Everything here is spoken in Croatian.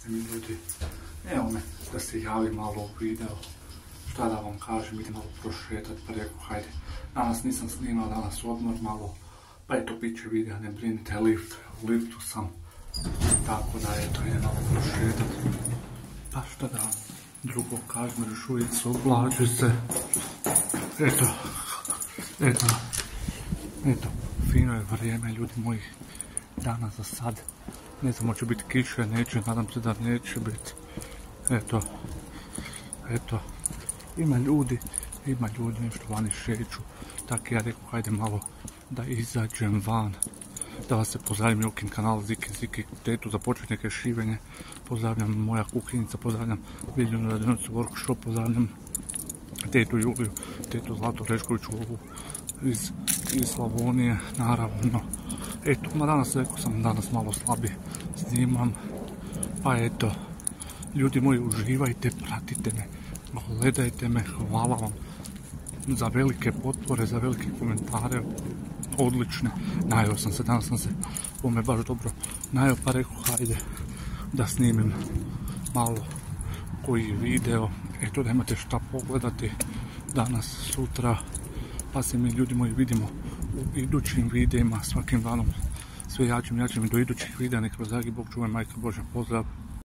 mi ljudi. Evo me, da se javi malo u video. Šta da vam kažem, idem malo prošetat, pa rekao, hajde. Danas nisam snimao, danas odmor malo. Pa eto, bit će video, ne brinite, u liftu sam. Tako da, eto, idem malo prošetat. Pa šta da vam drugo kažem, još uvijek se oblači se. Eto, fino je vrijeme, ljudi moji, danas za sad. Ne znam, hoće biti kiše, neće, nadam se da neće biti. Eto, ima ljudi nešto vani šeću. Tako ja rekao, hajde malo da izađem van. Da vas se pozdravim Jokin kanal Ziki tetu za početnike šivenje. Pozdravljam moja kuhinjica, pozdravljam Biljanu Radinovicu workshop, pozdravljam tetu Juliju, tetu Zlatu Reškoviću iz Slavonije, naravno. Eto, danas rekao sam, danas malo slabije snimam. Pa eto, ljudi moji, uživajte, pratite me, gledajte me, hvala vam za velike potpore, za velike komentare, odlične. Najeo sam se, danas sam se ovome baš dobro najeo, pa rekao, hajde da snimim malo koji video. Eto, da imate šta pogledati danas, sutra, pa se mi, ljudi moji, vidimo u idućim videima, svakim danom sve jačim do idućih videa. Nek vas dragi Bog čuvaj, majka Božja, pozdrav.